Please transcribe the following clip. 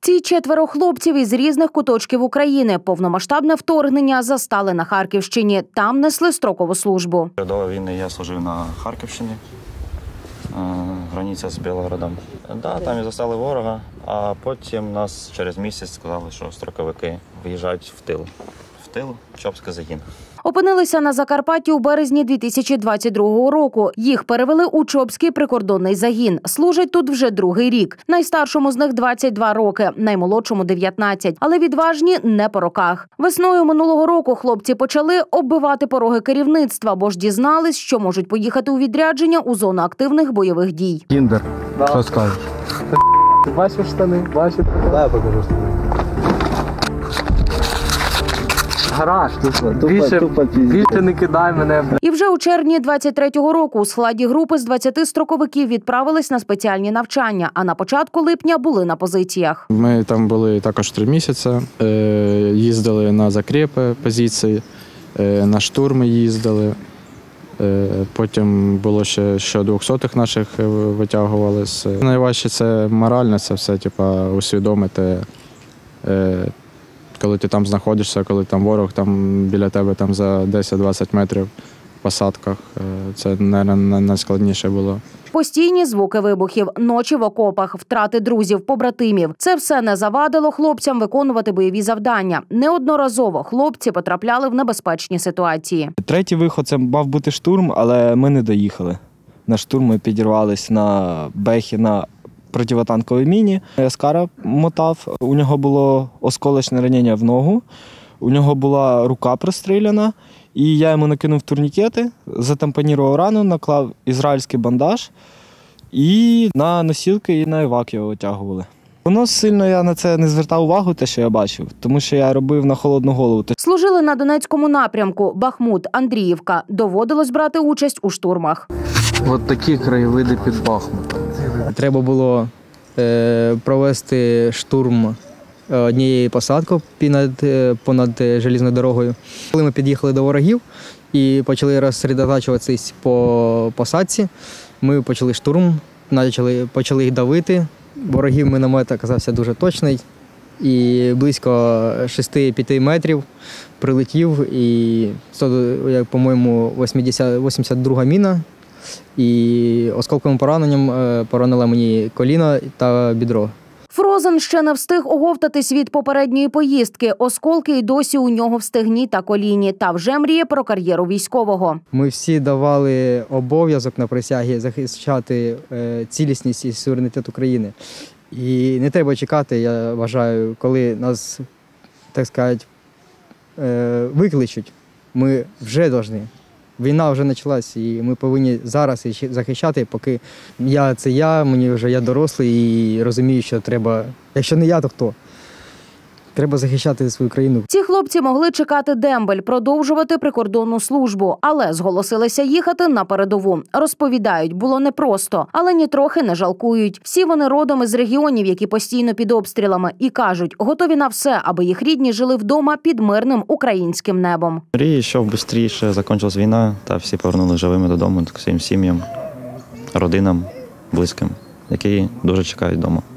Ці 4 хлопців із різних куточків України повномасштабне вторгнення застали на Харківщині. Там несли строкову службу. До війни я служив на Харківщині, границя з Білгородом. Там і застали ворога, а потім нас через місяць сказали, що строковики виїжджають в тил. Чопський загін. Опинилися на Закарпатті у березні 2022 року. Їх перевели у Чопський прикордонний загін. Служать тут вже другий рік. Найстаршому з них 22 роки, наймолодшому – 19. Але відважні не по роках. Весною минулого року хлопці почали оббивати пороги керівництва, бо ж дізнались, що можуть поїхати у відрядження у зону активних бойових дій. Кіндер, що скажеш? Ти бачиш штани? Бачиш? Дай покажу штани. Гараж, більше не кидай мене. І вже у червні 23-го року у складі групи з 20 строковиків відправились на спеціальні навчання, а на початку липня були на позиціях. Ми там були також 3 місяці, їздили на закріпи позиції, на штурми їздили. Потім було ще, що 200-х наших витягували. Найважче це морально, це все усвідомити. Коли ти там знаходишся, коли там ворог біля тебе за 10-20 метрів в посадках, це, мабуть, найскладніше було. Постійні звуки вибухів, ночі в окопах, втрати друзів, побратимів – це все не завадило хлопцям виконувати бойові завдання. Неодноразово хлопці потрапляли в небезпечні ситуації. Третій виход – це мав бути штурм, але ми не доїхали. На штурм ми підірвалися на бехі, на противотанковій міні. Яскара мотав, у нього було осколочне ранення в ногу, у нього була рука простріляна, і я йому накинув турнікети, затампонував рану, наклав ізраїльський бандаж, і на носілки, і на евак його витягували. Воно сильно я на це не звертав увагу, те, що я бачив, тому що я робив на холодну голову. Служили на Донецькому напрямку, Бахмут, Андріївка. Доводилось брати участь у штурмах. От такі краєвиди під Бахмутом. Треба було провести штурм однієї посадки понад железною дорогою. Коли ми під'їхали до ворогів і почали розсередотачуватись по посадці, ми почали штурм, почали їх давити. Ворогів міномет оказався дуже точний і близько 6-5 метрів прилетів, і, по-моєму, 82-га міна. І осколковим пораненням поранила мені коліно та бідро. Фрозен ще не встиг оговтатись від попередньої поїздки. Осколки й досі у нього в стегні та коліні. Та вже мріє про кар'єру військового. Ми всі давали обов'язок на присягі захищати цілісність і суверенітет України. І не треба чекати, я вважаю, коли нас, так сказати, викличуть. Ми вже повинні. Війна вже почалась, і ми повинні зараз захищати, поки я дорослий і розумію, що треба, якщо не я, то хто? Треба захищати свою країну. Ці хлопці могли чекати дембель, продовжувати прикордонну службу, але зголосилися їхати на передову. Розповідають, було непросто, але нітрохи не жалкують. Всі вони родом із регіонів, які постійно під обстрілами, і кажуть, готові на все, аби їх рідні жили вдома під мирним українським небом. Мрію, щоб швидше закінчилась війна та всі повернули живими додому, к своїм сім'ям, родинам, близьким, які дуже чекають вдома.